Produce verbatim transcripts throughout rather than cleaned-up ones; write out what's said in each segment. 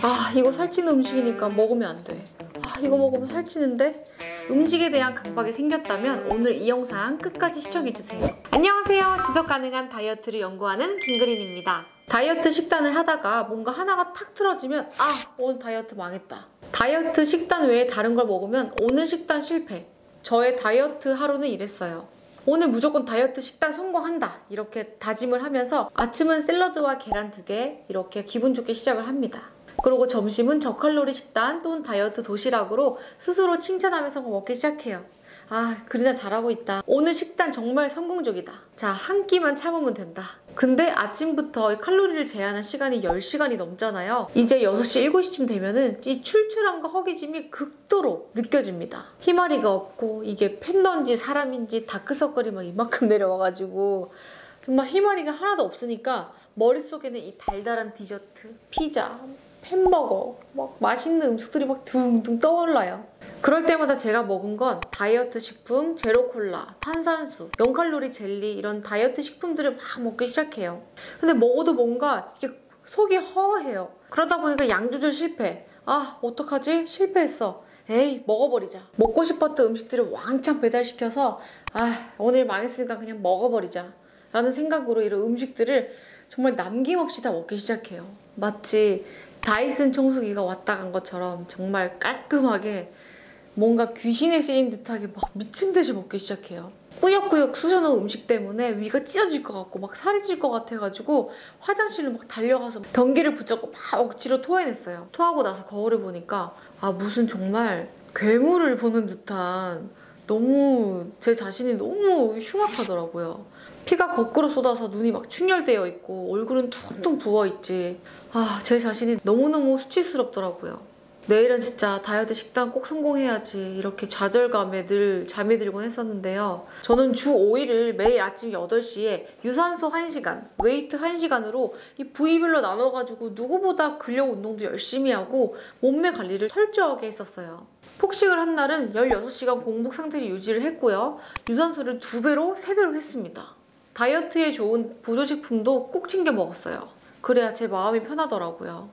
아, 이거 살찌는 음식이니까 먹으면 안 돼. 아, 이거 먹으면 살찌는데? 음식에 대한 강박이 생겼다면 오늘 이 영상 끝까지 시청해주세요. 안녕하세요. 지속가능한 다이어트를 연구하는 김그린입니다. 다이어트 식단을 하다가 뭔가 하나가 탁 틀어지면 아, 오늘 다이어트 망했다. 다이어트 식단 외에 다른 걸 먹으면 오늘 식단 실패. 저의 다이어트 하루는 이랬어요. 오늘 무조건 다이어트 식단 성공한다 이렇게 다짐을 하면서 아침은 샐러드와 계란 두 개 이렇게 기분 좋게 시작을 합니다. 그리고 점심은 저칼로리 식단 또는 다이어트 도시락으로 스스로 칭찬하면서 먹기 시작해요. 아, 그러나 잘하고 있다. 오늘 식단 정말 성공적이다. 자, 한 끼만 참으면 된다. 근데 아침부터 칼로리를 제한한 시간이 열 시간이 넘잖아요. 이제 여섯 시, 일곱 시쯤 되면은 이 출출함과 허기짐이 극도로 느껴집니다. 희마리가 없고 이게 팬던지 사람인지 다크서클이 막 이만큼 내려와가지고 정말 희마리가 하나도 없으니까 머릿속에는 이 달달한 디저트, 피자, 햄버거, 막 맛있는 음식들이 막 둥둥 떠올라요. 그럴 때마다 제가 먹은 건 다이어트 식품, 제로콜라, 탄산수, 영 칼로리 젤리 이런 다이어트 식품들을 막 먹기 시작해요. 근데 먹어도 뭔가 이게 속이 허해요. 그러다 보니까 양 조절 실패. 아, 어떡하지? 실패했어. 에이, 먹어버리자. 먹고 싶었던 음식들을 왕창 배달시켜서 아, 오늘 망했으니까 그냥 먹어버리자 라는 생각으로 이런 음식들을 정말 남김없이 다 먹기 시작해요. 마치 다이슨 청소기가 왔다 간 것처럼 정말 깔끔하게 뭔가 귀신에 씌인 듯하게 막 미친 듯이 먹기 시작해요. 꾸역꾸역 쑤셔놓은 음식 때문에 위가 찢어질 것 같고 막 살이 찔 것 같아가지고 화장실을 막 달려가서 변기를 붙잡고 막 억지로 토해냈어요. 토하고 나서 거울을 보니까 아, 무슨 정말 괴물을 보는 듯한 너무 제 자신이 너무 흉악하더라고요. 피가 거꾸로 쏟아서 눈이 막 충혈되어 있고 얼굴은 퉁퉁 부어있지. 아, 제 자신이 너무너무 수치스럽더라고요. 내일은 진짜 다이어트 식단 꼭 성공해야지 이렇게 좌절감에 늘 잠이 들곤 했었는데요. 저는 주 오 일을 매일 아침 여덟 시에 유산소 한 시간, 웨이트 한 시간으로 이 부위별로 나눠가지고 누구보다 근력 운동도 열심히 하고 몸매 관리를 철저하게 했었어요. 폭식을 한 날은 열여섯 시간 공복 상태를 유지를 했고요. 유산소를 두 배로, 세 배로 했습니다. 다이어트에 좋은 보조식품도 꼭 챙겨 먹었어요. 그래야 제 마음이 편하더라고요.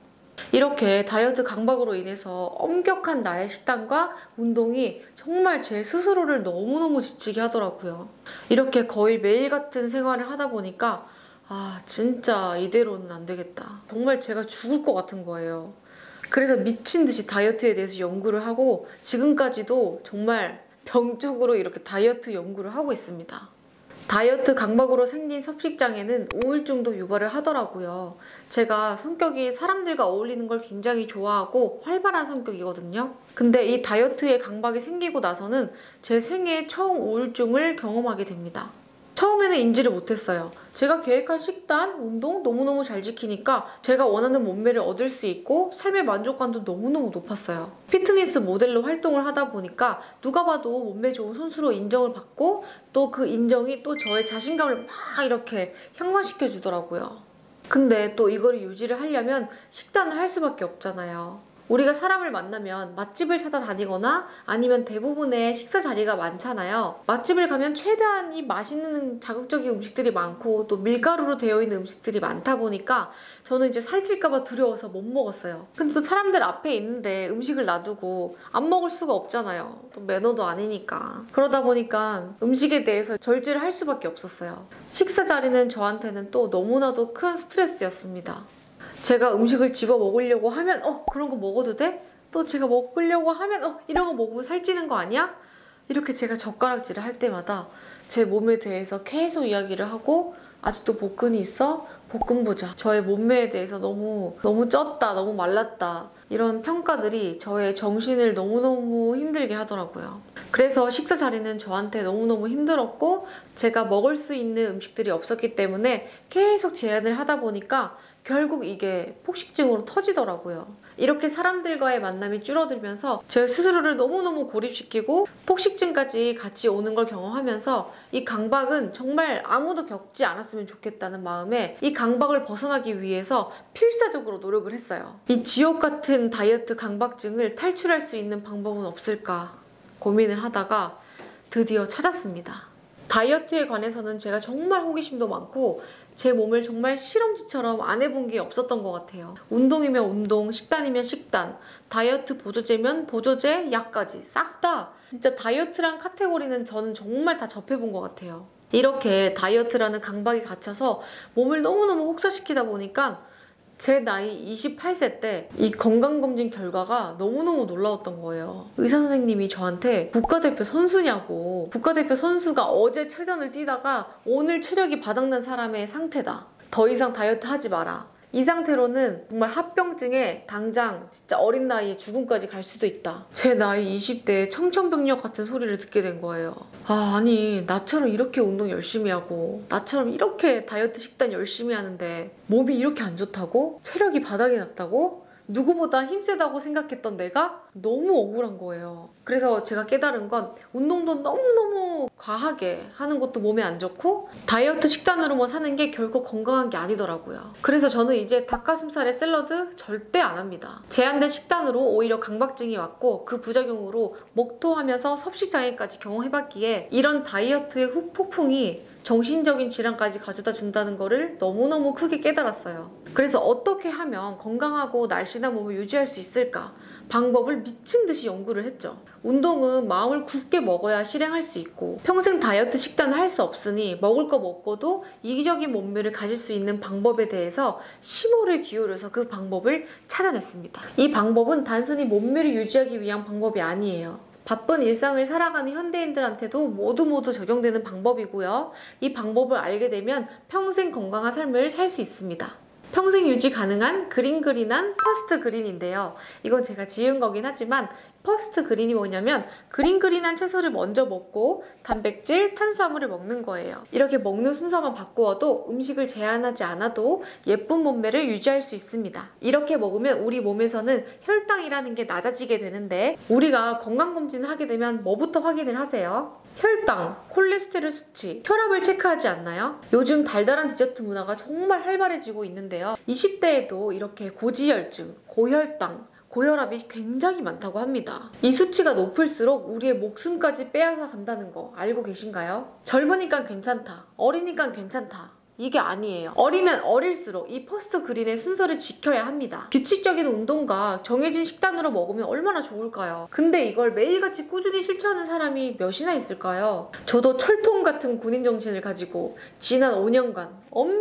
이렇게 다이어트 강박으로 인해서 엄격한 나의 식단과 운동이 정말 제 스스로를 너무너무 지치게 하더라고요. 이렇게 거의 매일 같은 생활을 하다 보니까 아, 진짜 이대로는 안 되겠다. 정말 제가 죽을 것 같은 거예요. 그래서 미친 듯이 다이어트에 대해서 연구를 하고 지금까지도 정말 병적으로 이렇게 다이어트 연구를 하고 있습니다. 다이어트 강박으로 생긴 섭식장애는 우울증도 유발을 하더라고요. 제가 성격이 사람들과 어울리는 걸 굉장히 좋아하고 활발한 성격이거든요. 근데 이 다이어트에 강박이 생기고 나서는 제 생애에 처음 우울증을 경험하게 됩니다. 처음에는 인지를 못했어요. 제가 계획한 식단, 운동 너무너무 잘 지키니까 제가 원하는 몸매를 얻을 수 있고 삶의 만족감도 너무너무 높았어요. 피트니스 모델로 활동을 하다 보니까 누가 봐도 몸매 좋은 선수로 인정을 받고 또 그 인정이 또 저의 자신감을 막 이렇게 향상시켜 주더라고요. 근데 또 이거를 유지를 하려면 식단을 할 수밖에 없잖아요. 우리가 사람을 만나면 맛집을 찾아다니거나 아니면 대부분의 식사 자리가 많잖아요. 맛집을 가면 최대한 이 맛있는 자극적인 음식들이 많고 또 밀가루로 되어 있는 음식들이 많다 보니까 저는 이제 살찔까봐 두려워서 못 먹었어요. 근데 또 사람들 앞에 있는데 음식을 놔두고 안 먹을 수가 없잖아요. 또 매너도 아니니까. 그러다 보니까 음식에 대해서 절제를 할 수밖에 없었어요. 식사 자리는 저한테는 또 너무나도 큰 스트레스였습니다. 제가 음식을 집어 먹으려고 하면 어, 그런 거 먹어도 돼? 또 제가 먹으려고 하면 어, 이런 거 먹으면 살찌는 거 아니야? 이렇게 제가 젓가락질을 할 때마다 제 몸에 대해서 계속 이야기를 하고 아직도 복근이 있어? 복근 보자. 저의 몸매에 대해서 너무 너무 쪘다, 너무 말랐다 이런 평가들이 저의 정신을 너무너무 힘들게 하더라고요. 그래서 식사 자리는 저한테 너무너무 힘들었고 제가 먹을 수 있는 음식들이 없었기 때문에 계속 제한을 하다 보니까 결국 이게 폭식증으로 터지더라고요. 이렇게 사람들과의 만남이 줄어들면서 제 스스로를 너무너무 고립시키고 폭식증까지 같이 오는 걸 경험하면서 이 강박은 정말 아무도 겪지 않았으면 좋겠다는 마음에 이 강박을 벗어나기 위해서 필사적으로 노력을 했어요. 이 지옥 같은 다이어트 강박증을 탈출할 수 있는 방법은 없을까 고민을 하다가 드디어 찾았습니다. 다이어트에 관해서는 제가 정말 호기심도 많고 제 몸을 정말 실험지처럼 안 해본 게 없었던 것 같아요. 운동이면 운동, 식단이면 식단, 다이어트 보조제면 보조제, 약까지 싹 다 진짜 다이어트란 카테고리는 저는 정말 다 접해본 것 같아요. 이렇게 다이어트라는 강박에 갇혀서 몸을 너무너무 혹사시키다 보니까 제 나이 이십팔 세 때 이 건강검진 결과가 너무너무 놀라웠던 거예요. 의사 선생님이 저한테 국가대표 선수냐고, 국가대표 선수가 어제 체전을 뛰다가 오늘 체력이 바닥난 사람의 상태다. 더 이상 다이어트 하지 마라. 이 상태로는 정말 합병증에 당장 진짜 어린 나이에 죽음까지 갈 수도 있다. 제 나이 이십 대에 청천벽력 같은 소리를 듣게 된 거예요. 아, 아니 나처럼 이렇게 운동 열심히 하고 나처럼 이렇게 다이어트 식단 열심히 하는데 몸이 이렇게 안 좋다고? 체력이 바닥이 났다고? 누구보다 힘세다고 생각했던 내가 너무 억울한 거예요. 그래서 제가 깨달은 건 운동도 너무너무 과하게 하는 것도 몸에 안 좋고 다이어트 식단으로만 사는 게 결코 건강한 게 아니더라고요. 그래서 저는 이제 닭가슴살에 샐러드 절대 안 합니다. 제한된 식단으로 오히려 강박증이 왔고 그 부작용으로 목토하면서 섭식장애까지 경험해봤기에 이런 다이어트의 후폭풍이 정신적인 질환까지 가져다 준다는 거를 너무너무 크게 깨달았어요. 그래서 어떻게 하면 건강하고 날씬한 몸을 유지할 수 있을까? 방법을 미친 듯이 연구를 했죠. 운동은 마음을 굳게 먹어야 실행할 수 있고 평생 다이어트 식단을 할 수 없으니 먹을 거 먹고도 이기적인 몸매를 가질 수 있는 방법에 대해서 심호를 기울여서 그 방법을 찾아냈습니다. 이 방법은 단순히 몸매를 유지하기 위한 방법이 아니에요. 바쁜 일상을 살아가는 현대인들한테도 모두 모두 적용되는 방법이고요. 이 방법을 알게 되면 평생 건강한 삶을 살 수 있습니다. 평생 유지 가능한 그린그린한 퍼스트 그린인데요. 이건 제가 지은 거긴 하지만 퍼스트 그린이 뭐냐면 그린그린한 채소를 먼저 먹고 단백질, 탄수화물을 먹는 거예요. 이렇게 먹는 순서만 바꾸어도 음식을 제한하지 않아도 예쁜 몸매를 유지할 수 있습니다. 이렇게 먹으면 우리 몸에서는 혈당이라는 게 낮아지게 되는데 우리가 건강검진을 하게 되면 뭐부터 확인을 하세요? 혈당, 콜레스테롤 수치, 혈압을 체크하지 않나요? 요즘 달달한 디저트 문화가 정말 활발해지고 있는데요. 이십 대에도 이렇게 고지혈증, 고혈당, 고혈압이 굉장히 많다고 합니다. 이 수치가 높을수록 우리의 목숨까지 빼앗아 간다는 거 알고 계신가요? 젊으니까 괜찮다, 어리니까 괜찮다. 이게 아니에요. 어리면 어릴수록 이 퍼스트 그린의 순서를 지켜야 합니다. 규칙적인 운동과 정해진 식단으로 먹으면 얼마나 좋을까요? 근데 이걸 매일같이 꾸준히 실천하는 사람이 몇이나 있을까요? 저도 철통 같은 군인 정신을 가지고 지난 오 년간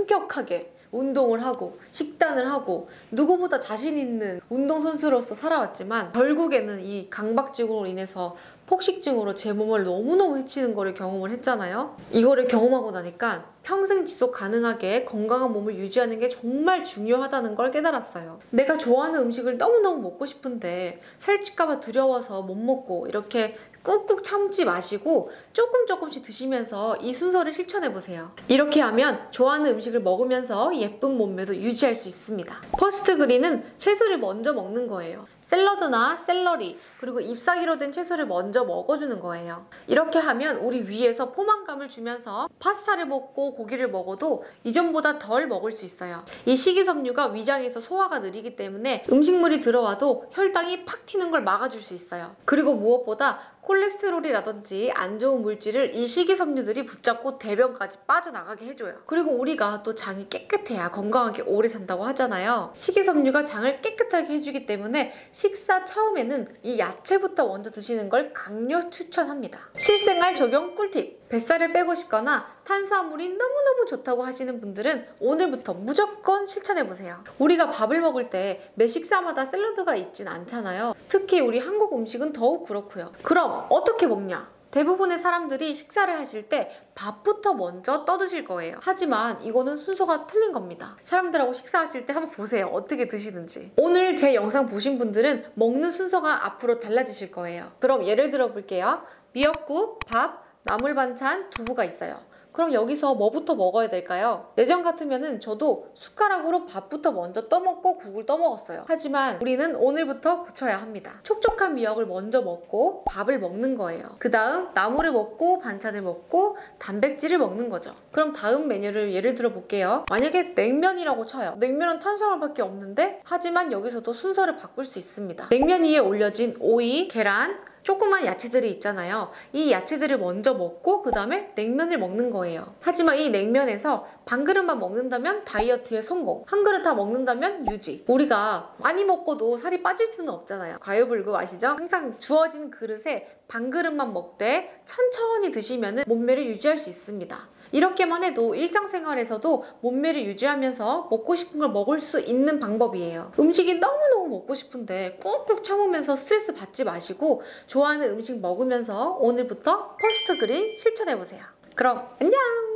엄격하게 운동을 하고 식단을 하고 누구보다 자신 있는 운동선수로서 살아왔지만 결국에는 이 강박증으로 인해서 폭식증으로 제 몸을 너무너무 해치는 거를 경험을 했잖아요. 이거를 경험하고 나니까 평생 지속 가능하게 건강한 몸을 유지하는 게 정말 중요하다는 걸 깨달았어요. 내가 좋아하는 음식을 너무너무 먹고 싶은데 살찔까봐 두려워서 못 먹고 이렇게 꾹꾹 참지 마시고 조금 조금씩 드시면서 이 순서를 실천해보세요. 이렇게 하면 좋아하는 음식을 먹으면서 예쁜 몸매도 유지할 수 있습니다. 퍼스트 그린은 채소를 먼저 먹는 거예요. 샐러드나 샐러리 그리고 잎사귀로 된 채소를 먼저 먹어주는 거예요. 이렇게 하면 우리 위에서 포만감을 주면서 파스타를 먹고 고기를 먹어도 이전보다 덜 먹을 수 있어요. 이 식이섬유가 위장에서 소화가 느리기 때문에 음식물이 들어와도 혈당이 팍 튀는 걸 막아줄 수 있어요. 그리고 무엇보다 콜레스테롤이라든지 안 좋은 물질을 이 식이섬유들이 붙잡고 대변까지 빠져나가게 해줘요. 그리고 우리가 또 장이 깨끗해야 건강하게 오래 산다고 하잖아요. 식이섬유가 장을 깨끗하게 해주기 때문에 식사 처음에는 이 야채부터 먼저 드시는 걸 강력 추천합니다. 실생활 적용 꿀팁! 뱃살을 빼고 싶거나 탄수화물이 너무너무 좋다고 하시는 분들은 오늘부터 무조건 실천해보세요. 우리가 밥을 먹을 때 매 식사마다 샐러드가 있진 않잖아요. 특히 우리 한국 음식은 더욱 그렇고요. 그럼 어떻게 먹냐? 대부분의 사람들이 식사를 하실 때 밥부터 먼저 떠드실 거예요. 하지만 이거는 순서가 틀린 겁니다. 사람들하고 식사하실 때 한번 보세요. 어떻게 드시는지. 오늘 제 영상 보신 분들은 먹는 순서가 앞으로 달라지실 거예요. 그럼 예를 들어 볼게요. 미역국, 밥, 나물 반찬, 두부가 있어요. 그럼 여기서 뭐부터 먹어야 될까요? 예전 같으면은 저도 숟가락으로 밥부터 먼저 떠먹고 국을 떠먹었어요. 하지만 우리는 오늘부터 고쳐야 합니다. 촉촉한 미역을 먼저 먹고 밥을 먹는 거예요. 그 다음 나물을 먹고 반찬을 먹고 단백질을 먹는 거죠. 그럼 다음 메뉴를 예를 들어 볼게요. 만약에 냉면이라고 쳐요. 냉면은 탄수화물밖에 없는데 하지만 여기서도 순서를 바꿀 수 있습니다. 냉면 위에 올려진 오이, 계란, 조그만 야채들이 있잖아요. 이 야채들을 먼저 먹고 그 다음에 냉면을 먹는 거예요. 하지만 이 냉면에서 반 그릇만 먹는다면 다이어트에 성공, 한 그릇 다 먹는다면 유지. 우리가 많이 먹고도 살이 빠질 수는 없잖아요. 과유불급 아시죠? 항상 주어진 그릇에 반 그릇만 먹되 천천히 드시면 몸매를 유지할 수 있습니다. 이렇게만 해도 일상생활에서도 몸매를 유지하면서 먹고 싶은 걸 먹을 수 있는 방법이에요. 음식이 너무너무 먹고 싶은데 꾹꾹 참으면서 스트레스 받지 마시고 좋아하는 음식 먹으면서 오늘부터 퍼스트 그린 실천해보세요. 그럼 안녕!